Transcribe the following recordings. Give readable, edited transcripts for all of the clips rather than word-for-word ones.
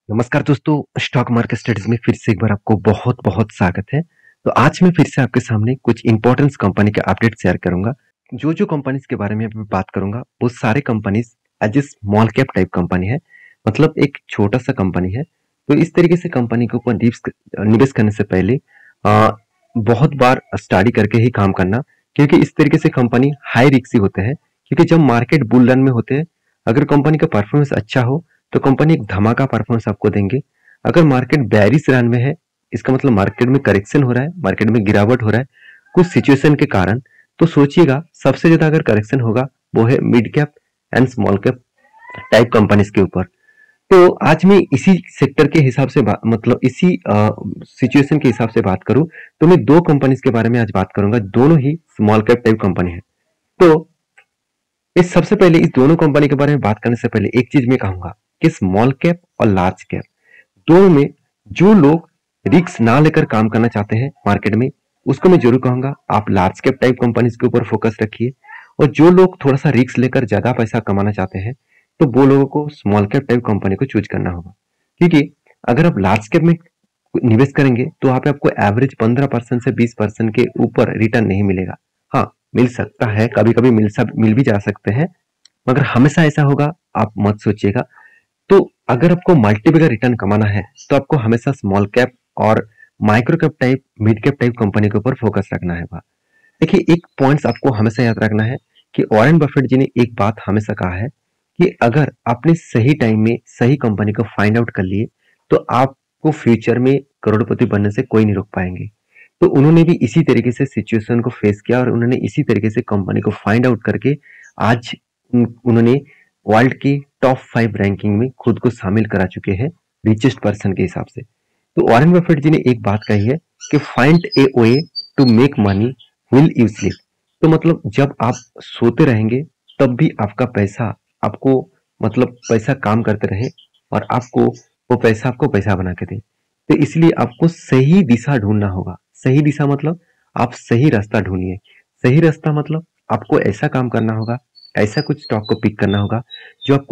नमस्कार दोस्तों, stock market studies में फिर से एक बार आपको बहुत बहुत स्वागत है। तो आज मैं फिर से आपके सामने कुछ इंपॉर्टेंट कंपनी के अपडेट शेयर करूंगा। जो जो कंपनीज के बारे में अभी बात करूंगा वो सारे companies as a small cap type company है, मतलब एक छोटा सा कंपनी है। तो इस तरीके से कंपनी के ऊपर निवेश करने से पहले बहुत बार स्टडी करके ही काम करना, क्योंकि इस तरीके से कंपनी हाई रिस्क होते हैं। क्योंकि जब मार्केट बुल रन में होते हैं, अगर कंपनी का परफॉर्मेंस अच्छा हो तो कंपनी एक धमाका परफॉर्मेंस आपको देंगे। अगर मार्केट बेरिश रन में है, इसका मतलब मार्केट में करेक्शन हो रहा है, मार्केट में गिरावट हो रहा है कुछ सिचुएशन के कारण, तो सोचिएगा सबसे ज्यादा अगर करेक्शन होगा वो है mid cap and small cap type companies के ऊपर। तो आज मैं इसी सेक्टर के हिसाब से मतलब इसी सिचुएशन के हिसाब से बात करूं तो मैं दो कंपनीज के बारे में आज बात करूंगा, दोनों ही स्मॉल कैप टाइप कंपनी है। तो इस सबसे पहले इस दोनों कंपनी के बारे में बात करने से पहले एक चीज मैं कहूंगा कि स्मॉल कैप और लार्ज कैप दोनों में जो लोग रिस्क ना लेकर काम करना चाहते हैं मार्केट में, उसको मैं जरूर कहूंगा आप लार्ज कैप टाइप कंपनीज के ऊपर फोकस रखिए। और जो लोग थोड़ा सा रिस्क लेकर ज्यादा पैसा कमाना चाहते हैं तो वो लोगों को स्मॉल कैप टाइप कंपनी को चूज करना होगा। क्योंकि अगर आप लार्ज कैप में निवेश करेंगे तो वहां पे आपको एवरेज 15% से 20% के ऊपर रिटर्न नहीं मिलेगा। हाँ, मिल सकता है, कभी कभी मिल भी जा सकते हैं, मगर हमेशा ऐसा होगा आप मत सोचिएगा। तो अगर आपको मल्टीपल का रिटर्न कमाना है तो आपको हमेशा स्मॉल कैप और micro cap type mid cap type company के ऊपर फोकस रखना है। देखिए, एक पॉइंट्स आपको हमेशा याद रखना है कि वॉरेन बफेट जी ने एक बात हमेशा कहा है कि अगर आपने सही टाइम में सही कंपनी को फाइंड आउट कर लिए तो आपको फ्यूचर में करोड़पति बनने से कोई नहीं रोक पाएंगे। तो उन्होंने भी इसी तरीके से सिचुएशन को फेस किया और उन्होंने इसी तरीके से कंपनी को फाइंड आउट करके आज उन्होंने वर्ल्ड की टॉप 5 रैंकिंग में खुद को शामिल करा चुके हैं रिचेस्ट पर्सन के हिसाब से। तो वॉरेन बफेट जी ने एक बात कही है कि find a way to make money will you sleep. तो मतलब जब आप सोते रहेंगे तब भी आपका पैसा आपको, मतलब पैसा काम करते रहे और आपको वो पैसा आपको पैसा बना के दे। तो इसलिए आपको सही दिशा ढूंढना होगा। सही दिशा मतलब आप सही रास्ता ढूंढिए। सही रास्ता मतलब आपको ऐसा काम करना होगा, ऐसा कुछ स्टॉक को पिक करना होगा जो आपको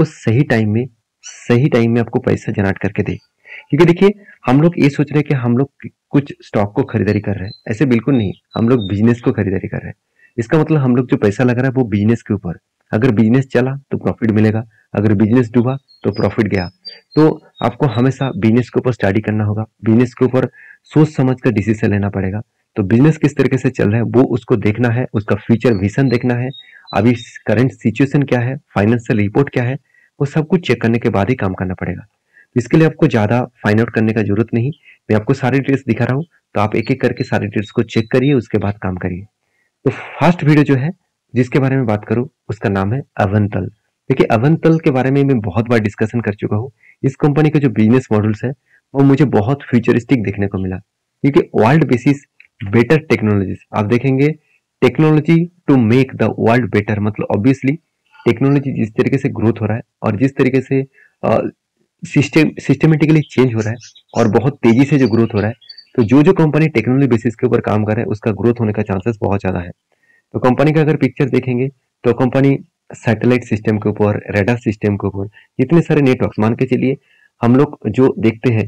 सही टाइम में आपको पैसा जनरेट करके दे। क्योंकि देखिए, हम लोग ये सोच रहे हैं कि हम लोग कुछ स्टॉक को खरीदारी कर रहे हैं, ऐसे बिल्कुल नहीं। हम लोग बिजनेस को खरीदारी कर रहे हैं। इसका मतलब हम लोग जो पैसा लगा रहा है वो बिजनेस के ऊपर। अगर बिजनेस चला तो प्रॉफिट मिलेगा, अगर बिजनेस डूबा तो प्रॉफिट गया। तो आपको हमेशा बिजनेस के ऊपर स्टडी करना होगा, बिजनेस के ऊपर सोच समझ कर डिसीजन लेना पड़ेगा। तो बिजनेस किस तरीके से चल रहा है वो उसको देखना है, उसका फ्यूचर विजन देखना है, अभी करंट सिचुएशन क्या है, फाइनेंशियल रिपोर्ट क्या है, वो सब कुछ चेक करने के बाद ही काम करना पड़ेगा। इसके लिए आपको ज्यादा फाइंड आउट करने का जरूरत नहीं। मैं आपको सारे डिटेल्स दिखा रहा हूँ, तो आप एक एक करके सारे डिटेल्स को चेक करिए, उसके बाद काम करिए। तो फर्स्ट वीडियो जो है जिसके बारे में बात करूं उसका नाम है अवंतल। देखिए, अवंतल के बारे में मैं बहुत बार डिस्कशन कर चुका हूँ। इस कंपनी के जो बिजनेस मॉडल्स है वो मुझे बहुत फ्यूचरिस्टिक देखने को मिला, क्योंकि वर्ल्ड बेसिस बेटर टेक्नोलॉजीज आप देखेंगे। Technology to make the world better, मतलब ऑब्वियसली टेक्नोलॉजी जिस तरीके से ग्रोथ हो रहा है और जिस तरीके से सिस्टमेटिकली चेंज हो रहा है और बहुत तेजी से जो ग्रोथ हो रहा है, तो जो जो कंपनी टेक्नोलॉजी बेसिस के ऊपर काम कर रहा है उसका ग्रोथ होने का चांसेस बहुत ज्यादा है। तो कंपनी का अगर पिक्चर देखेंगे तो कंपनी सैटेलाइट सिस्टम के ऊपर, रेडार सिस्टम के ऊपर, इतने सारे नेटवर्क मान के चलिए। हम लोग जो देखते हैं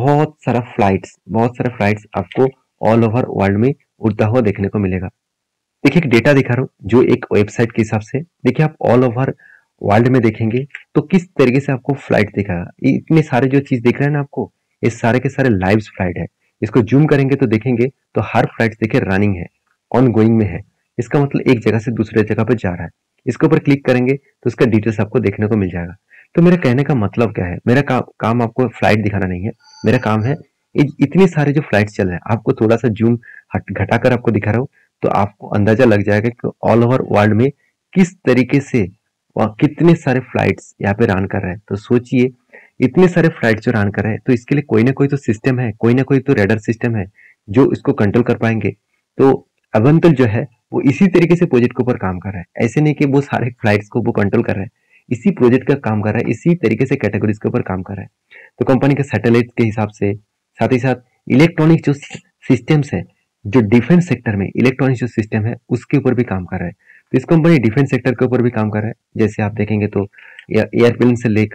बहुत सारा फ्लाइट्स आपको ऑल ओवर वर्ल्ड में उड़ता हुआ देखने को मिलेगा। देखिए, एक डेटा दिखा रहा हूँ जो एक वेबसाइट के हिसाब से। देखिए, आप ऑल ओवर वर्ल्ड में देखेंगे तो किस तरीके से आपको फ्लाइट दिखेगा। इतने सारे जो चीज दिख रहे हैं ना आपको, ये सारे के सारे लाइव फ्लाइट है। इसको जूम करेंगे तो देखेंगे तो हर फ्लाइट देखिए रनिंग है, ऑन गोइंग में है। इसका मतलब एक जगह से दूसरे जगह पर जा रहा है। इसके ऊपर क्लिक करेंगे तो उसका डिटेल्स आपको देखने को मिल जाएगा। तो मेरे कहने का मतलब क्या है, मेरा काम आपको फ्लाइट दिखाना नहीं है। मेरा काम है इतने सारे जो फ्लाइट चल रहे हैं आपको थोड़ा सा जूम घटाकर आपको दिखा रहा हूँ, तो आपको अंदाजा लग जाएगा कि ऑल ओवर वर्ल्ड में किस तरीके से वहाँ कितने सारे फ्लाइट्स यहाँ पे रन कर रहे हैं। तो सोचिए, इतने सारे फ्लाइट जो रन कर रहे हैं तो इसके लिए कोई ना कोई तो सिस्टम है, कोई ना कोई तो रेडर सिस्टम है जो इसको कंट्रोल कर पाएंगे। तो अवंतल जो है वो इसी तरीके से प्रोजेक्ट के ऊपर काम कर रहा है। ऐसे नहीं कि वो सारे फ्लाइट्स को वो कंट्रोल कर रहा है, इसी प्रोजेक्ट का काम कर रहा है, इसी तरीके से कैटेगरीज के ऊपर काम कर रहा है। तो कंपनी के सैटेलाइट के हिसाब से, साथ ही साथ इलेक्ट्रॉनिक जो सिस्टम्स है, जो डिफेंस सेक्टर में इलेक्ट्रॉनिक जो सिस्टम है उसके ऊपर भी काम कर रहा है। तो इस कंपनी डिफेंस सेक्टर के ऊपर भी काम कर रहा है। जैसे आप देखेंगे तो एयरप्लेन से लेकर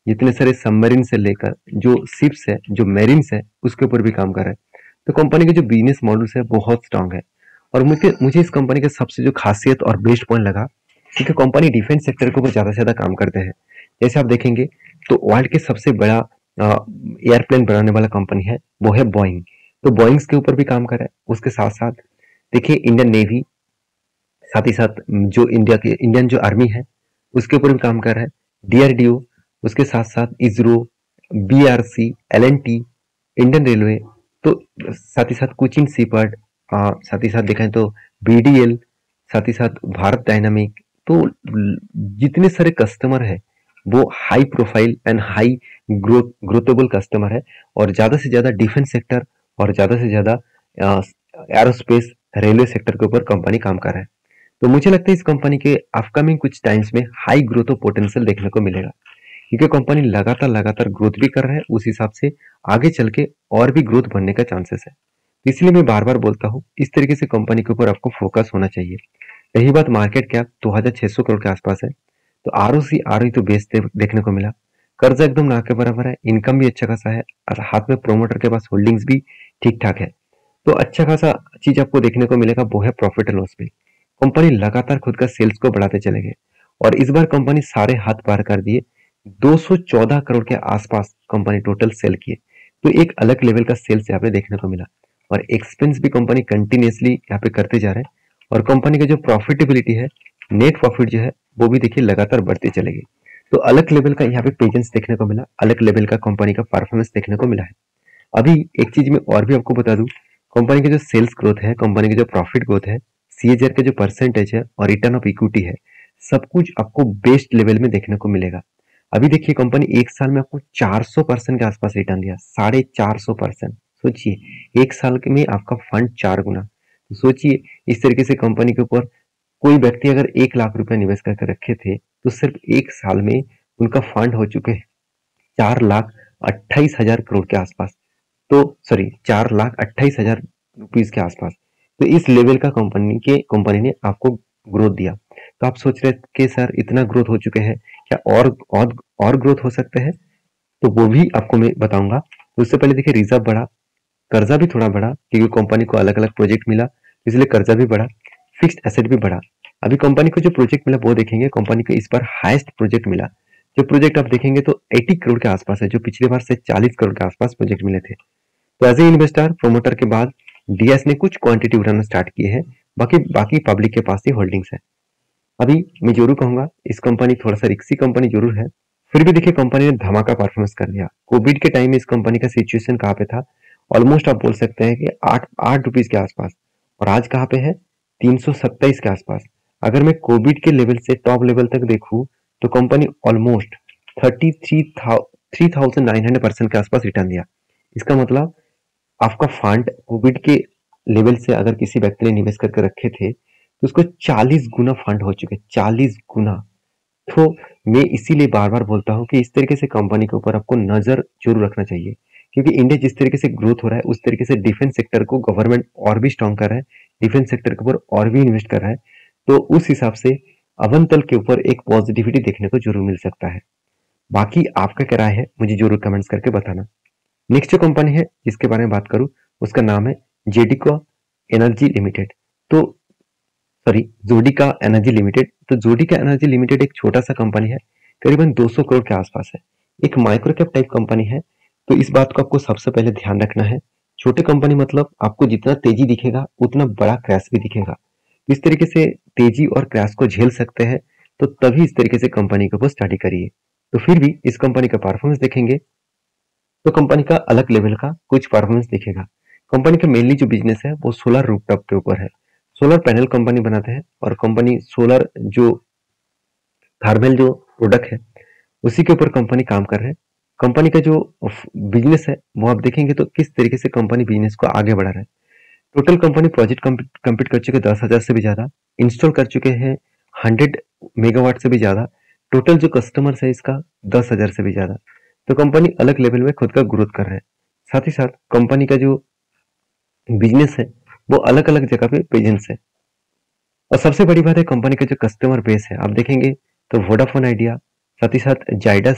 जितने सारे सबमरीन से लेकर जो शिप्स है, जो मेरिन्स है, उसके ऊपर भी काम कर रहा है। तो कंपनी के जो बिजनेस मॉडल्स है बहुत स्ट्रांग है। और मुझे मुझे इस कंपनी का सबसे जो खासियत और बेस्ट पॉइंट लगा, क्योंकि कंपनी डिफेंस सेक्टर के ऊपर ज्यादा से ज्यादा काम करते हैं। जैसे आप देखेंगे तो वर्ल्ड के सबसे बड़ा एयरप्लेन बनाने वाला कंपनी है, वो है बोइंग। तो बोइंग्स के ऊपर भी काम कर रहा है। उसके साथ साथ देखिए इंडियन नेवी, साथ ही साथ जो इंडियन जो आर्मी है उसके ऊपर भी काम कर रहा है, डीआरडीओ, उसके साथ साथ इसरो, बीआरसी, एलएनटी, इंडियन रेलवे, तो साथ ही साथ कोचिन सीपर्ड, साथ ही साथ देखें तो बीडीएल, साथ ही साथ भारत डायनामिक। तो जितने सारे कस्टमर है वो high profile and high growthable customer है। और ज्यादा से ज्यादा डिफेंस सेक्टर और ज्यादा से ज्यादा एरोस्पेस, रेलवे सेक्टर के ऊपर कंपनी काम कर रहा है। तो मुझे लगता है इस कंपनी के अपकमिंग कुछ टाइम्स में हाई ग्रोथ और पोटेंशियल देखने को मिलेगा, क्योंकि कंपनी लगातार लगातार ग्रोथ भी कर रहा है। उस हिसाब से आगे चल के और भी ग्रोथ बनने का चांसेस है। इसलिए मैं बार बार बोलता हूँ इस तरीके से कंपनी के ऊपर आपको फोकस होना चाहिए। रही बात मार्केट कैप 2600 करोड़ के आसपास है, तो आरओसी आरओई तो बेस्ट देखने को मिला। कर्जा एकदम ना के बराबर है, इनकम भी अच्छा खासा है, और हाथ में प्रोमोटर के पास होल्डिंग्स भी ठीक ठाक है। तो अच्छा खासा चीज आपको देखने को मिलेगा, वो है प्रॉफिट एंड लॉस में। कंपनी लगातार खुद का सेल्स को बढ़ाते चले गए और इस बार कंपनी सारे हाथ पार कर दिए। 214 करोड़ के आसपास कंपनी टोटल सेल किए। तो एक अलग लेवल का सेल्स यहाँ पे देखने को मिला। और एक्सपेंस भी कंपनी कंटिन्यूसली यहाँ पे करते जा रहे हैं। और कंपनी का जो प्रॉफिटेबिलिटी है, नेट प्रॉफिट जो है, वो भी देखिए लगातार बढ़ते चले गए। तो अलग लेवल का यहाँ पे प्रेजेंस देखने को मिला, अलग लेवल का कंपनी का परफॉर्मेंस देखने को मिला है। अभी एक चीज मैं और भी आपको बता दूं, कंपनी की जो सेल्स ग्रोथ है, कंपनी की जो प्रॉफिट ग्रोथ है, सीएजीआर का जो परसेंटेज है और रिटर्न ऑफ इक्विटी है, सब कुछ आपको बेस्ट लेवल में देखने को मिलेगा। अभी देखिए कंपनी एक साल में आपको 400% के आसपास रिटर्न दिया, 450%। सोचिए एक साल में आपका फंड 4 गुना। तो सोचिए इस तरीके से कंपनी के ऊपर कोई व्यक्ति अगर 1 लाख रुपए निवेश करके रखे थे, तो सिर्फ एक साल में उनका फंड हो चुके 4,28,000 करोड़ के आसपास। तो सॉरी 4,28,000 रुपीज के आसपास। तो इस लेवल का कंपनी ने आपको ग्रोथ दिया। तो आप सोच रहे कि सर इतना ग्रोथ हो चुके हैं, क्या और ग्रोथ हो सकते हैं? तो वो भी आपको मैं बताऊंगा। तो उससे पहले देखिए रिजर्व बढ़ा, कर्जा भी थोड़ा बढ़ा, क्योंकि कंपनी को अलग अलग प्रोजेक्ट मिला, इसलिए कर्जा भी बढ़ा, फिक्स्ड एसेट भी बढ़ा। अभी कंपनी को जो प्रोजेक्ट मिला वो देखेंगे, कंपनी को इस बार हाईएस्ट प्रोजेक्ट मिला। जो प्रोजेक्ट आप देखेंगे तो 80 करोड़ के आसपास है, जो पिछले बार से 40 करोड़ के आसपास प्रोजेक्ट मिले थे। तो एज ए इन्वेस्टर प्रोमोटर के बाद डीएस ने कुछ क्वांटिटी उठाना स्टार्ट किए हैं, बाकी बाकी पब्लिक के पास ही होल्डिंग्स है। अभी मैं जरूर कहूंगा इस कंपनी थोड़ा सा रिक्सी कंपनी जरूर है, फिर भी देखिए कंपनी ने धमाका परफॉर्मेंस कर दिया। कोविड के टाइम में इस कंपनी का सिचुएशन कहाँ पे था, ऑलमोस्ट आप बोल सकते हैं कि आठ रुपीज के आसपास, और आज कहाँ पे है 327 के आसपास। अगर मैं कोविड के लेवल से टॉप लेवल तक देखूं तो कंपनी ऑलमोस्ट 3900% के आसपास रिटर्न दिया। इसका मतलब आपका फंड कोविड के लेवल से अगर किसी व्यक्ति ने निवेश करके रखे थे तो उसको 40 गुना फंड हो चुके, 40 गुना। तो मैं इसीलिए बार बार बोलता हूँ कि इस तरीके से कंपनी के ऊपर आपको नजर जरूर रखना चाहिए, क्योंकि इंडिया जिस तरीके से ग्रोथ हो रहा है उस तरीके से डिफेंस सेक्टर को गवर्नमेंट और भी स्ट्रॉन्ग कर रहा है, डिफेंस सेक्टर के ऊपर और भी इन्वेस्ट कर रहा है। तो उस हिसाब से अवंतल के ऊपर एक पॉजिटिविटी देखने को जरूर मिल सकता है। बाकी आपका क्या राय है मुझे जरूर कमेंट्स करके बताना। नेक्स्ट जो कंपनी है जिसके बारे में बात करूं उसका नाम है जेडिको एनर्जी लिमिटेड। तो सॉरी जोडिका एनर्जी लिमिटेड। तो जोडिका एनर्जी लिमिटेड एक छोटा सा कंपनी है, करीबन 200 करोड़ के आसपास है, एक माइक्रो कैप टाइप कंपनी है। तो इस बात को आपको सबसे पहले ध्यान रखना है, छोटे कंपनी मतलब आपको जितना तेजी दिखेगा उतना बड़ा क्रैश भी दिखेगा। इस तरीके से तेजी और क्रैश को झेल सकते हैं तो तभी इस तरीके से कंपनी के ऊपर स्टडी करिए। तो फिर भी इस कंपनी का परफॉर्मेंस देखेंगे तो कंपनी का अलग लेवल का कुछ परफॉर्मेंस दिखेगा। कंपनी का मेनली जो बिजनेस है वो सोलर रूफटॉप के ऊपर है। सोलर पैनल कंपनी बनाते हैं और कंपनी सोलर जो थर्मल जो प्रोडक्ट है उसी के ऊपर कंपनी काम कर रहे हैं। कंपनी का जो बिजनेस है वो आप देखेंगे तो किस तरीके से कंपनी बिजनेस को आगे बढ़ा रहा है। टोटल कंपनी प्रोजेक्ट कंप्लीट कर चुके 10,000 से भी ज्यादा, इंस्टॉल कर चुके हैं 100 मेगावाट से भी ज्यादा, टोटल जो कस्टमर्स है इसका 10,000 से भी ज्यादा। तो कंपनी अलग लेवल में खुद का ग्रोथ कर रहा है। साथ ही साथ कंपनी का जो बिजनेस है वो अलग अलग जगह पे प्रेजेंस है। और सबसे बड़ी बात है कंपनी का जो कस्टमर बेस है, आप देखेंगे तो वोडाफोन आइडिया, साथ ही साथ जाइडस है,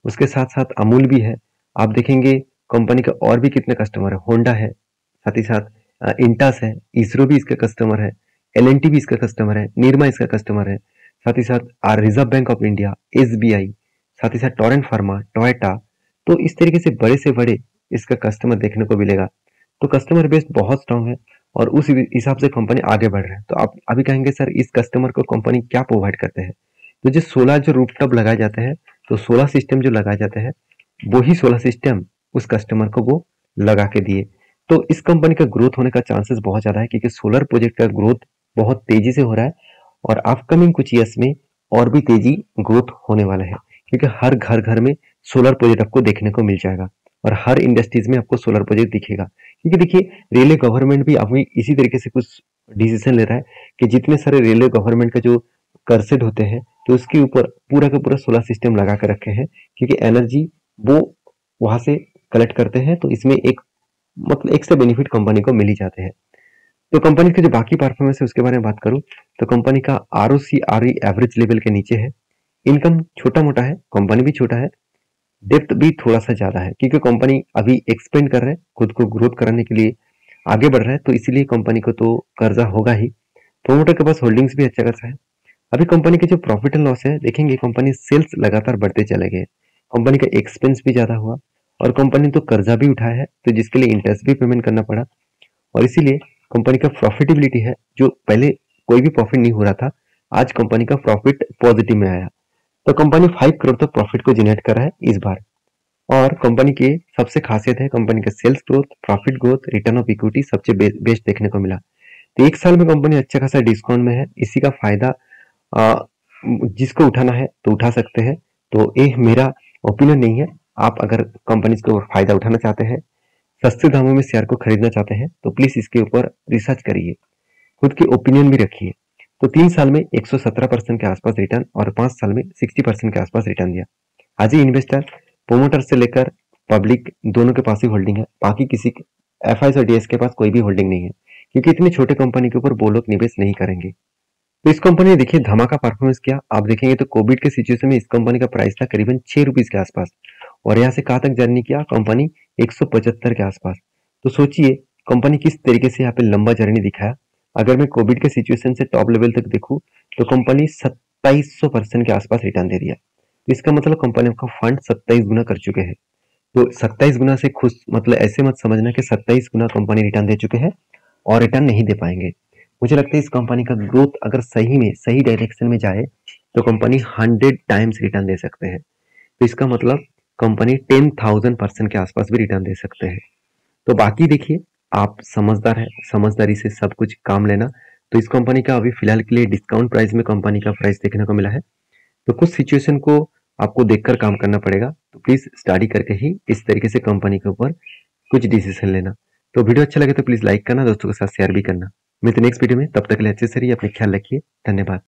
उसके साथ साथ अमूल भी है। आप देखेंगे कंपनी का और भी कितने कस्टमर है, होंडा है, साथ ही साथ इंटास है, इसरो भी इसका कस्टमर है, एल भी इसका कस्टमर है, निरमा इसका कस्टमर है, साथ ही साथ Reserve Bank of India, SBI, साथ ही साथ टोरेंट फार्मा, टोयोटा। तो इस तरीके से बड़े इसका कस्टमर देखने को मिलेगा। तो कस्टमर बेस बहुत स्ट्रांग है और उस हिसाब से कंपनी आगे बढ़ रहा है। तो आप अभी कहेंगे सर इस कस्टमर को कंपनी क्या प्रोवाइड करते हैं? तो जो सोलर जो रूफटॉप लगाए जाते हैं, तो सोलर सिस्टम जो लगाए जाते हैं, वही सोलर सिस्टम उस कस्टमर को वो लगा के दिए। तो इस कंपनी का ग्रोथ होने का चांसेस बहुत ज्यादा है क्योंकि सोलर प्रोजेक्ट का ग्रोथ बहुत तेजी से हो रहा है और अपकमिंग कुछ ईयर्स में और भी तेजी ग्रोथ होने वाला है क्योंकि हर घर घर में सोलर प्रोजेक्ट आपको देखने को मिल जाएगा और हर इंडस्ट्रीज में आपको सोलर प्रोजेक्ट दिखेगा। क्योंकि देखिए रेलवे गवर्नमेंट भी अभी इसी तरीके से कुछ डिसीजन ले रहा है कि जितने सारे रेलवे गवर्नमेंट का जो करसेट होते हैं तो उसके ऊपर पूरा का पूरा सोलर सिस्टम लगा कर रखे हैं क्योंकि एनर्जी वो वहां से कलेक्ट करते हैं। तो इसमें एक मतलब एक्स्ट्रा बेनिफिट कंपनी को मिल ही जाते हैं। तो कंपनी के जो बाकी परफॉर्मेंस है उसके बारे में बात करूं तो कंपनी का ROCRE एवरेज लेवल के नीचे है। इनकम छोटा मोटा है, कंपनी भी छोटा है, डेप्थ भी थोड़ा सा ज्यादा है क्योंकि कंपनी अभी एक्सपेंड कर रहे हैं, खुद को ग्रोथ कराने के लिए आगे बढ़ रहा है, तो इसीलिए कंपनी को तो कर्जा होगा ही। प्रोमोटर के पास होल्डिंग्स भी अच्छा खासा है। अभी कंपनी के जो प्रॉफिट एंड लॉस है देखेंगे, कंपनी सेल्स लगातार बढ़ते चले गए, कंपनी का एक्सपेंस भी ज्यादा हुआ और कंपनी तो कर्जा भी उठाया है तो जिसके लिए इंटरेस्ट भी पेमेंट करना पड़ा और इसीलिए कंपनी का प्रॉफिटेबिलिटी है जो पहले कोई भी प्रॉफिट नहीं हो रहा था, आज कंपनी का प्रॉफिट पॉजिटिव में आया। तो कंपनी 5 करोड़ तक प्रॉफिट को जनरेट कर रहा है इस बार। और कंपनी की सबसे खासियत है कंपनी का sales growth, profit growth, return of equity सबसे बेस्ट देखने को मिला। तो एक साल में कंपनी अच्छा खासा डिस्काउंट में है, इसी का फायदा आ, जिसको उठाना है तो उठा सकते हैं। तो ये मेरा ओपिनियन नहीं है। आप अगर कंपनी को फायदा उठाना चाहते हैं, सस्ते दामों में शेयर को खरीदना चाहते हैं तो प्लीज इसके ऊपर रिसर्च करिए, खुद की ओपिनियन भी रखिए। तो 3 साल में 117% के आसपास रिटर्न और 5 साल में 60% के आसपास रिटर्न दिया। आज ही इन्वेस्टर प्रोमोटर से लेकर पब्लिक दोनों के पास ही होल्डिंग है, बाकी किसी FIs और DS के पास कोई भी होल्डिंग नहीं है क्योंकि इतनी छोटे कंपनी के ऊपर वो लोग निवेश नहीं करेंगे। तो इस कंपनी ने देखिए धमाका परफॉर्मेंस किया। आप देखेंगे तो कोविड के सिचुएशन में इस कंपनी का प्राइस था करीबन 6 रुपीज के आसपास और यहाँ से कहाँ तक जर्नी किया कंपनी 175 के आसपास। तो सोचिए कंपनी किस तरीके से यहाँ पे लंबा जर्नी दिखाया। अगर मैं कोविड के सिचुएशन से टॉप लेवल तक देखूं तो कंपनी 2700% के आसपास रिटर्न दे दिया। तो इसका मतलब कंपनी का फंड 27 गुना कर चुके हैं। तो 27 गुना से खुश मतलब ऐसे मत समझना कि 27 गुना कंपनी रिटर्न दे चुके हैं और रिटर्न नहीं दे पाएंगे। मुझे लगता है इस कंपनी का ग्रोथ अगर सही में सही डायरेक्शन में जाए तो कंपनी 100 टाइम्स रिटर्न दे सकते हैं। तो इसका मतलब कंपनी 10,000% के आसपास भी रिटर्न दे सकते हैं। तो बाकी देखिए आप समझदार है, समझदारी से सब कुछ काम लेना। तो इस कंपनी का अभी फिलहाल के लिए डिस्काउंट प्राइस में कंपनी का प्राइस देखने को मिला है। तो कुछ सिचुएशन को आपको देखकर काम करना पड़ेगा। तो प्लीज स्टडी करके ही इस तरीके से कंपनी के ऊपर कुछ डिसीजन लेना। तो वीडियो अच्छा लगे तो प्लीज लाइक करना, दोस्तों के साथ शेयर भी करना। मिलते नेक्स्ट वीडियो में, तब तक के लिए अच्छे से रहिए, अपने ख्याल रखिए। धन्यवाद।